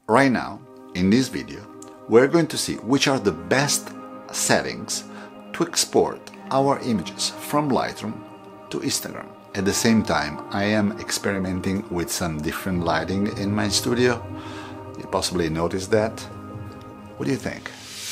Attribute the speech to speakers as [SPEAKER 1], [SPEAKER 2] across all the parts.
[SPEAKER 1] Right now, in this video, we're going to see which are the best settings to export our images from Lightroom to Instagram. At the same time, I am experimenting with some different lighting in my studio. You possibly noticed that. What do you think?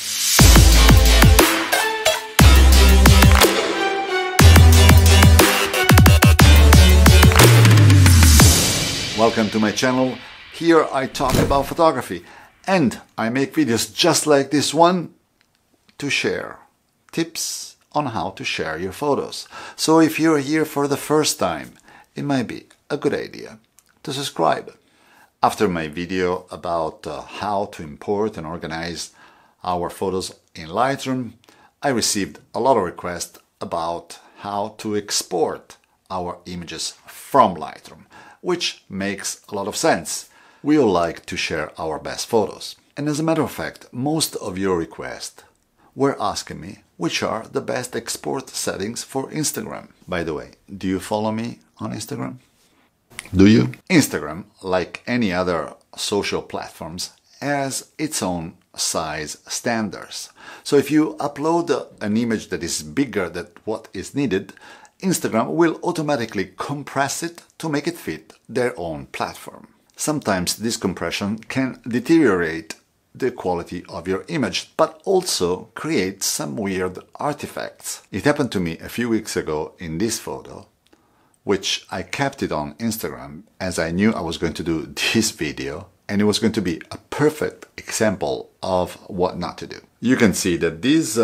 [SPEAKER 1] Welcome to my channel. Here I talk about photography and I make videos just like this one to share tips on how to share your photos. So if you're here for the first time, it might be a good idea to subscribe. After my video about how to import and organize our photos in Lightroom, I received a lot of requests about how to export our images from Lightroom, which makes a lot of sense. We all like to share our best photos. And as a matter of fact, most of your requests were asking me which are the best export settings for Instagram. By the way, do you follow me on Instagram? Do you? Instagram, like any other social platforms, has its own size standards. So if you upload an image that is bigger than what is needed, Instagram will automatically compress it to make it fit their own platform. Sometimes this compression can deteriorate the quality of your image, but also create some weird artifacts. It happened to me a few weeks ago in this photo, which I kept it on Instagram as I knew I was going to do this video, and it was going to be a perfect example of what not to do. You can see that this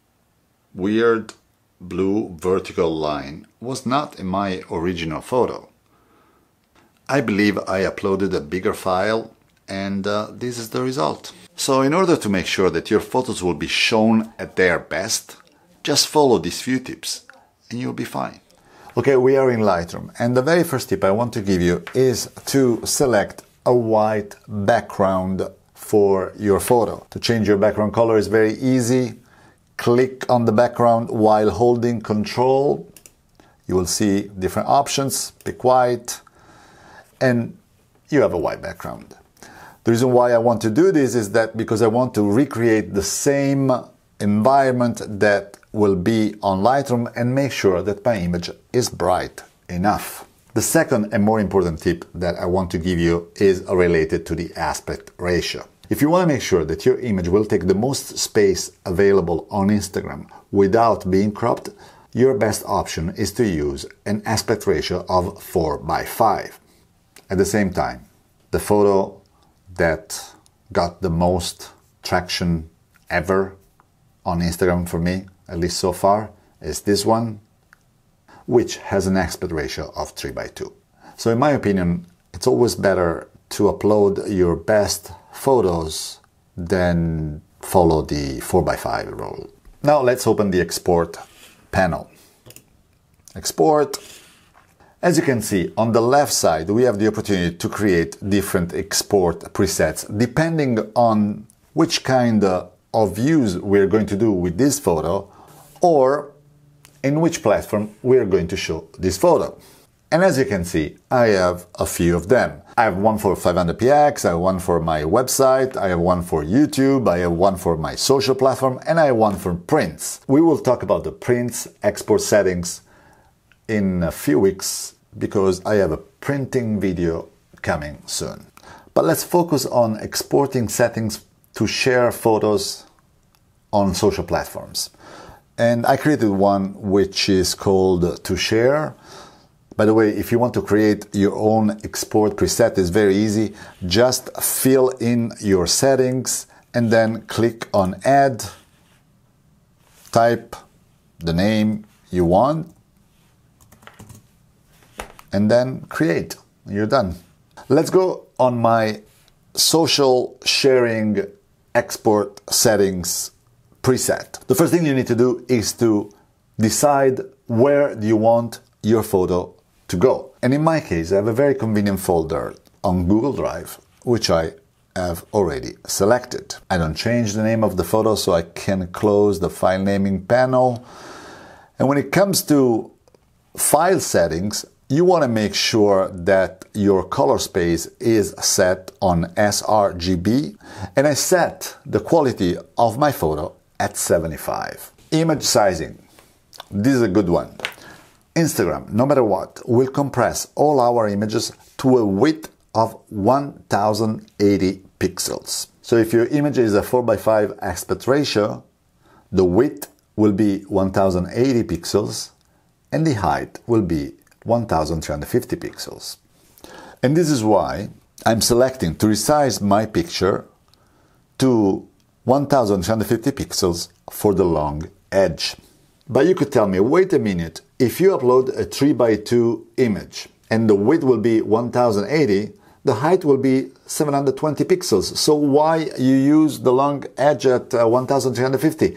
[SPEAKER 1] weird blue vertical line was not in my original photo. I believe I uploaded a bigger file and this is the result. So in order to make sure that your photos will be shown at their best, just follow these few tips and you'll be fine. Okay, we are in Lightroom and the very first tip I want to give you is to select a white background for your photo. To change your background color is very easy. Click on the background while holding Control. You will see different options. Pick white and you have a white background. The reason why I want to do this is that because I want to recreate the same environment that will be on Lightroom and make sure that my image is bright enough. The second and more important tip that I want to give you is related to the aspect ratio. If you want to make sure that your image will take the most space available on Instagram without being cropped, your best option is to use an aspect ratio of 4:5. At the same time, the photo that got the most traction ever on Instagram for me, at least so far, is this one, which has an aspect ratio of 3:2. So in my opinion, it's always better to upload your best photos than follow the 4:5 rule. Now let's open the export panel. Export. As you can see, on the left side, we have the opportunity to create different export presets depending on which kind of views we're going to do with this photo or in which platform we're going to show this photo. And as you can see, I have a few of them. I have one for 500px, I have one for my website, I have one for YouTube, I have one for my social platform, and I have one for prints. We will talk about the prints export settings in a few weeks because I have a printing video coming soon. But let's focus on exporting settings to share photos on social platforms. And I created one which is called To Share. By the way, if you want to create your own export preset, it's very easy. Just fill in your settings and then click on Add, type the name you want, and then create. You're done. Let's go on my social sharing export settings preset. The first thing you need to do is to decide where do you want your photo to go. And in my case, I have a very convenient folder on Google Drive, which I have already selected. I don't change the name of the photo, so I can close the file naming panel. And when it comes to file settings, you want to make sure that your color space is set on sRGB, and I set the quality of my photo at 75. Image sizing. This is a good one. Instagram, no matter what, will compress all our images to a width of 1080 pixels. So if your image is a 4:5 aspect ratio, the width will be 1080 pixels and the height will be 1350 pixels. And this is why I'm selecting to resize my picture to 1350 pixels for the long edge. But you could tell me, wait a minute, if you upload a 3:2 image and the width will be 1080, the height will be 720 pixels. So why you use the long edge at 1350?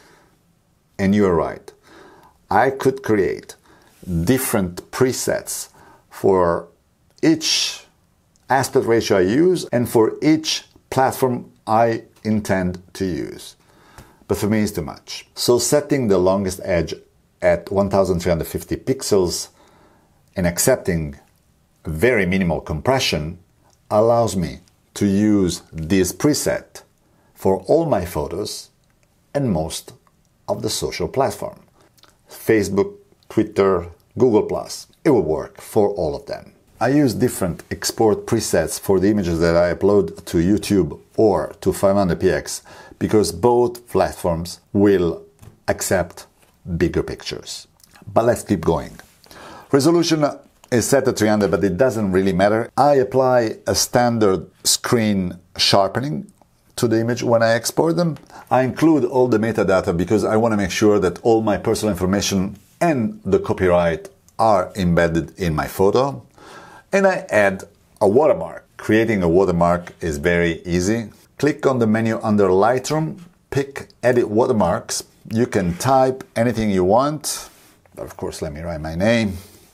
[SPEAKER 1] And you're right. I could create different presets for each aspect ratio I use and for each platform I intend to use. But for me it's too much. So setting the longest edge at 1350 pixels and accepting very minimal compression allows me to use this preset for all my photos and most of the social platform. Facebook, Twitter, Google+. It will work for all of them. I use different export presets for the images that I upload to YouTube or to 500px because both platforms will accept bigger pictures. But let's keep going. Resolution is set at 300, but it doesn't really matter. I apply a standard screen sharpening to the image when I export them. I include all the metadata because I want to make sure that all my personal information and the copyright are embedded in my photo. And I add a watermark. Creating a watermark is very easy. Click on the menu under Lightroom, pick Edit Watermarks. You can type anything you want, but of course let me write my name.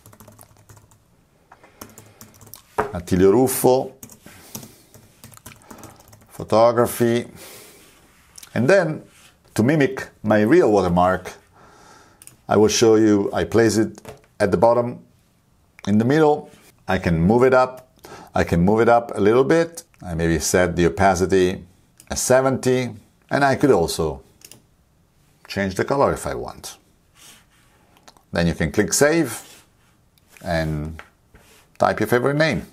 [SPEAKER 1] Attilio Ruffo, photography. And then, to mimic my real watermark, I will show you, I place it at the bottom, in the middle. I can move it up. I can move it up a little bit. I maybe set the opacity at 70. And I could also change the color if I want. Then you can click Save and type your favorite name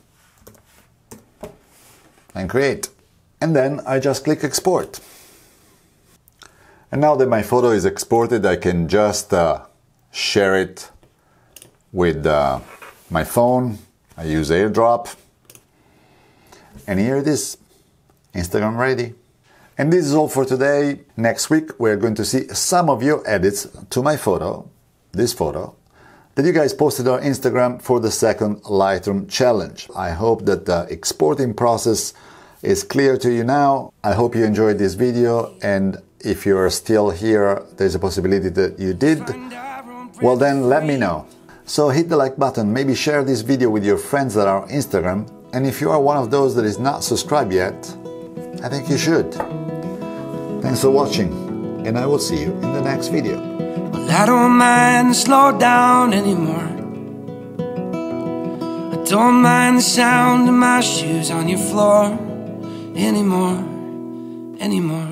[SPEAKER 1] and create. And then I just click Export. And now that my photo is exported, I can just share it with my phone. I use AirDrop. And here it is, Instagram ready. And this is all for today. Next week we're going to see some of your edits to my photo, this photo, that you guys posted on Instagram for the second Lightroom challenge. I hope that the exporting process is clear to you now. I hope you enjoyed this video, and if you're still here, there's a possibility that you did. Well then, let me know. So hit the like button, maybe share this video with your friends that are on Instagram, and if you are one of those that is not subscribed yet, I think you should. Thanks for watching, and I will see you in the next video.
[SPEAKER 2] Well, I don't mind to slow down anymore. I don't mind the sound of my shoes on your floor anymore.